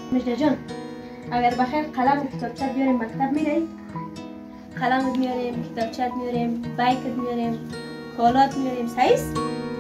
مجده جان، اگر بخیر قلم و کتابچت بیاریم مکتب میری؟ قلم میاریم، کتابچت میاریم، بایکت میاریم، کالات میاریم، صحیح است؟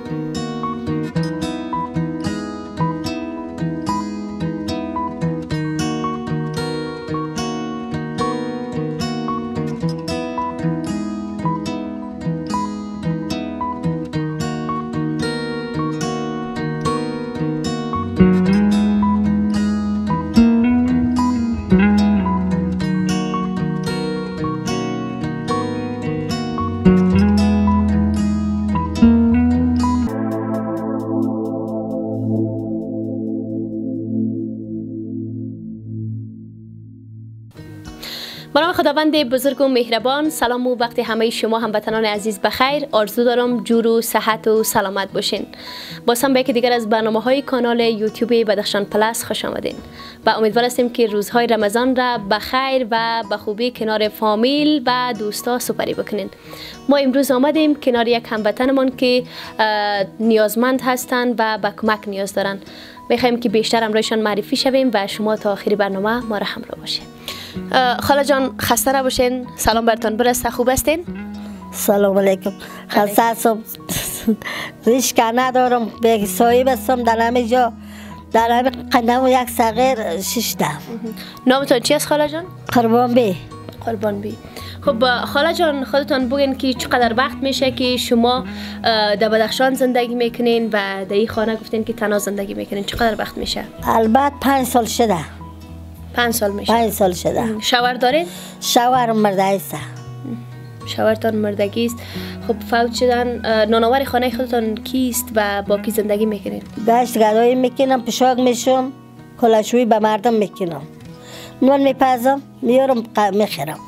به نام خداوند بزرگ و مهربان. سلام و وقت همه شما هموطنان عزیز بخیر. آرزو دارم جور و صحت و سلامت باشین. باز هم به یکی دیگر از برنامه‌های کانال یوتیوب بدخشان پلاس خوش آمدین. و امیدوار هستیم که روزهای رمضان را بخیر و به خوبی کنار فامیل و دوستا سپری بکنین. ما امروز آمدیم کنار یک هموطنمان که نیازمند هستند و به کمک نیاز دارن. میخوایم که بیشتر امروزشان معرفی شویم و شما تا آخر برنامه ما را همراه باشین. خاله جان خسته نباشین. سلام برتان برسته. خوب هستین؟ سلام علیکم. خسته هستم. ریشک ندارم. به صاحب هستم در همه جا. در همه قدم و یک صغیر ششته. نامتان چی است خاله جان؟ قربان بی. قربان بی. خب خاله جان خودتان بگین که چقدر وقت میشه که شما در بدخشان زندگی میکنین و در این خانه گفتین که تنها زندگی میکنین؟ چقدر وقت میشه؟ البته 5 سال شده. 5 سال میشه. 5 سال شده. شوهر دارین؟ شوهرم مردگی است. شوهرتان مردگی است. خب فوت شدن. نانآور خانه خودتان کیست و با کی زندگی میکنین؟ گشت گدایی میکنم، پشاک میشم، کلاشویی به مردم میکنم. نون میپزم، میارم میخرم.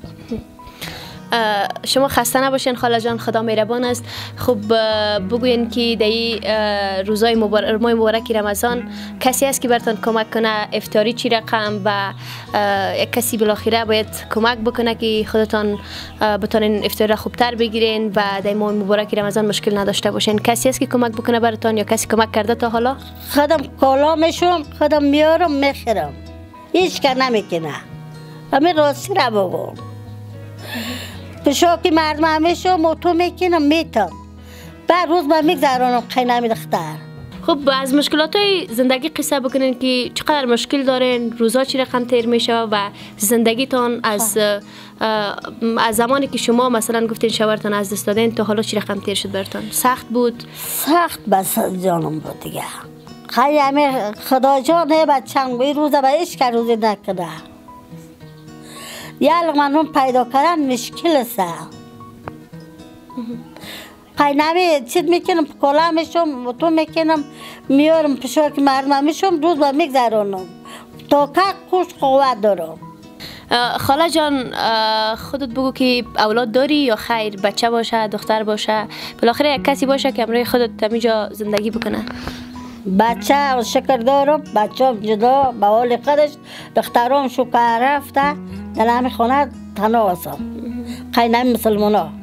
شما خسته نباشین خاله جان، خدا مهربان است. خب بگوین که در این روزای ماه مبارک رمضان کسی است که براتون کمک کنه؟ افطاری چی رقم و یک کسی بالاخره باید کمک بکنه که خودتان بتونین افطاری را خوبتر بگیرین و در ماه مبارک رمضان مشکل نداشته باشین؟ کسی است که کمک بکنه براتون یا کسی کمک کرده تا حالا؟ خودم کالا میشم، خودم میارم میخرم. هیچ که نمیکنه. همین راستی را بگم. پشاکی مردم همیشه موتو میکنم میتم. بعد روز با میگذرانم قینه دختر. خب از مشکلات های زندگی قصه بکنین که چقدر مشکل دارین، روزا چی رقم تیر میشه و زندگیتان از زمانی که شما مثلا گفتین شوهرتان از دست دادین تا حالا چی رقم تیر شد برتان؟ سخت بود؟ سخت بس جانم بود دیگه. خیلی همه خدا جانه بچه‌م گوی روزه به ایش که روزی نکنه. یا لغمانون پیدا کردن مشکل است. قینه چیز میکنم، کلا میشم، تو میکنم، میارم پشاک مردم میشم، روز با میگذرانم تا که خوش قوت دارم. خاله جان خودت بگو که اولاد داری یا خیر؟ بچه باشه، دختر باشه، بالاخره یک کسی باشه که امروز خودت همینجا زندگی بکنه؟ بچه شکر دارم، بچه هم جدا به حال خودش، دخترام شکر رفته، در همه خانه تنها هستم. قینه مسلمان ها.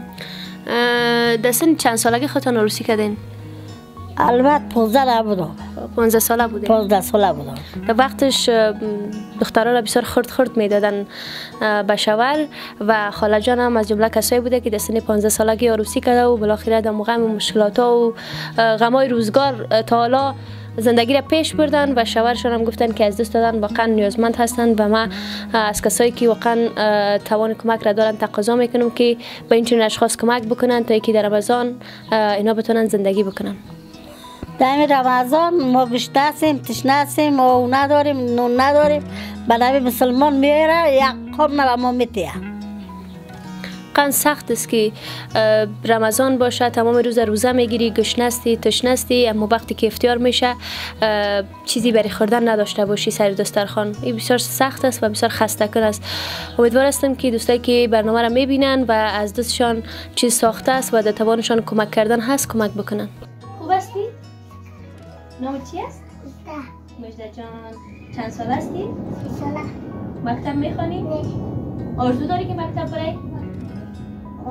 در سن چند سالگی خودتان عروسی کردین؟ البته 15 نبودم. 15 ساله بودین؟ 15 ساله بودم. در وقتش دخترها را بسیار خرد میدادن به شوهر و خاله جان هم از جمله کسایی بوده که در سن 15 سالگی عروسی کرده و بالاخره در موقع مشکلات ها و غمای روزگار تا حالا زندگی را پیش بردن و شوهرشان هم گفتن که از دست دادن واقعا نیازمند هستند و ما از کسایی که واقعا توان کمک را دارن تقاضا میکنم که به این چنین اشخاص کمک بکنن تا اینکه در رمضان اینا بتونن زندگی بکنن. در رمضان ما گشته هستیم، تشنه هستیم، ما نداریم، نون نداریم. برای مسلمان میاره یک قوم ما میتیه. قن سخت است که رمضان باشه، تمام روزه میگیری، گشنستی، تشنستی، اما وقتی که افطار میشه چیزی برای خوردن نداشته باشی سر دسترخوان. این بسیار سخت است و بسیار خسته کن است. امیدوار هستم که دوستایی که برنامه را میبینن و از دستشان چیز ساخته است و در توانشان کمک کردن هست کمک بکنن. خوب هستی؟ نام چی است؟ مجده جان. چند سال هستی؟ 3 ساله. مکتب میخوانی؟ نه. آرزو داری که مکتب برای؟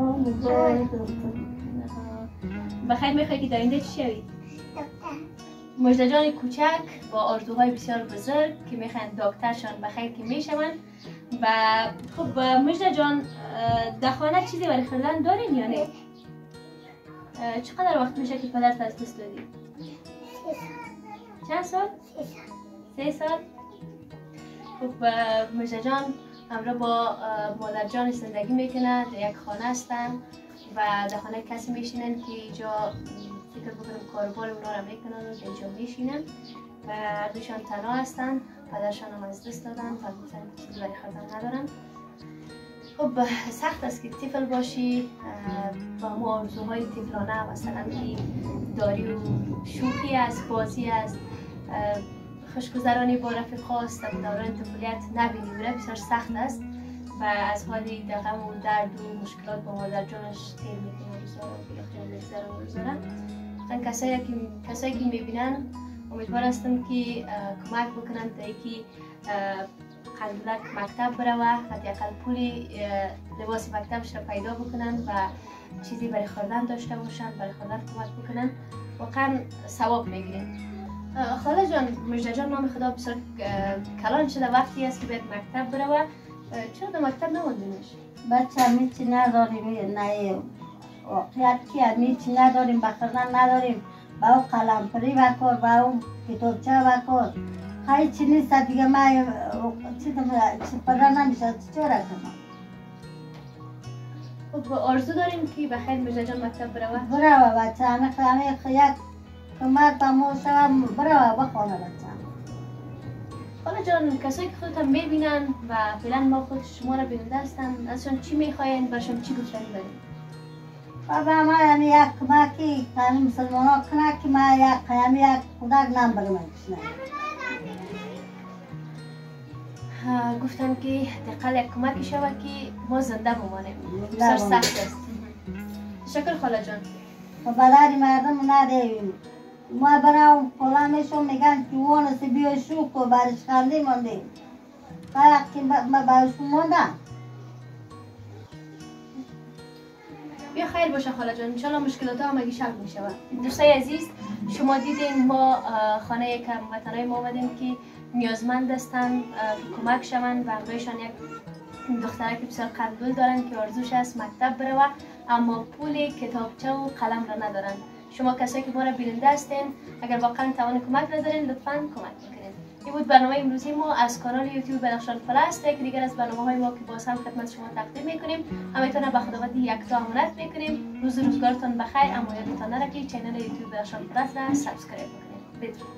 بخیر میخوای که در آینده چی شوی؟ مژده جان کوچک با آرزوهای بسیار بزرگ که میخوان دکترشان بخیر که میشون. و خب مژده جان در خانه چیزی برای خریدن دارین یا نه؟ چقدر وقت میشه که پدرت از دست دادی؟ 3 سال. چند سال؟ 3 سال. خب مژده جان همراه با مادر جان زندگی میکنن، در یک خانه هستن و در خانه کسی میشینن که اینجا فکر بکنم کاروبار اونا رو میکنن و اینجا میشینن و هر دوشان تنها هستن. پدرشان هم از دست دادن و گفتن چیزی برای خریدن ندارن. خب سخت است که طفل باشی با همون آرزوهای طفلانه، مثلا که داری و شوخی است، بازی است، خوشگذرانی با رفیق است در دوران طفولیت نبینی و بسیار سخت است و از حالی در غم و درد و مشکلات با مادر جانش تیر میکنه روزا و کسایی که میبینن امیدوار هستم که کمک بکنن تا اینکه قلبک مکتب بروه، حداقل پولی لباس مکتبش را پیدا بکنن و چیزی برای خوردن داشته باشن، برای خوردن کمک بکنن، واقعا ثواب میگیرین. خاله جان، مژده جان نام خدا بسیار کلان شده، وقتی است که باید مکتب بروه، چرا در مکتب نموندینش؟ بچه همیچی نداریم، نه واقعیت که همیچی نداریم، بخوردن نداریم، با او قلمپری بکار، با او کتابچه بکار، خیلی چی نیست دیگه. من چی پدر نمیشه چی را کنم. خب آرزو داریم که بخیر مژده جان مکتب بروه؟ بروه بچه، همه یک کمک با شوم بروه بخوانه بچه. خاله جان، کسایی که خودتان میبینن و فعلا ما خود شما را بیننده هستن، ازشان چی میخواین؟ برشان چی گفتنی داریم؟ بابا ما یعنی یک کمکی کنیم مسلمان ها کنه که ما یک کودک نمبر من کشنه. گفتن که دقیقا یک کمکی شود که ما زنده بمانیم. بسیار سخت است. شکر خاله جان. و بداری مردم ندهیم. ما برام فلان میشون میگن جوان است بیا شوک و برش خنده ماندیم. وقتی ما برشون موندم. بیا خیر باشه خاله جان، انشالله مشکلات ها همگی حل می شود. دوستای عزیز، شما دیدین ما خانه یک هموطنای ما آمدیم که نیازمند هستن که کمک شوند و همراهشان یک دخترک بسیار قلبدل دارن که آرزوش است مکتب بروه اما پول کتابچه و قلم را ندارن. شما کسایی که ما را بیننده هستین، اگر واقعا توان کمک ندارین لطفاً کمک بکنین. این بود برنامه امروزی ما از کانال یوتیوب بدخشان پلاس. یک دیگر از برنامه‌های ما که باز هم خدمت شما تقدیم می‌کنیم. همتون به خداوندی یکتا امانت می‌کنیم. روزگارتون بخیر. اما یادتان نره که کانال یوتیوب بدخشان پلاس را سابسکرایب کنید. بدرود.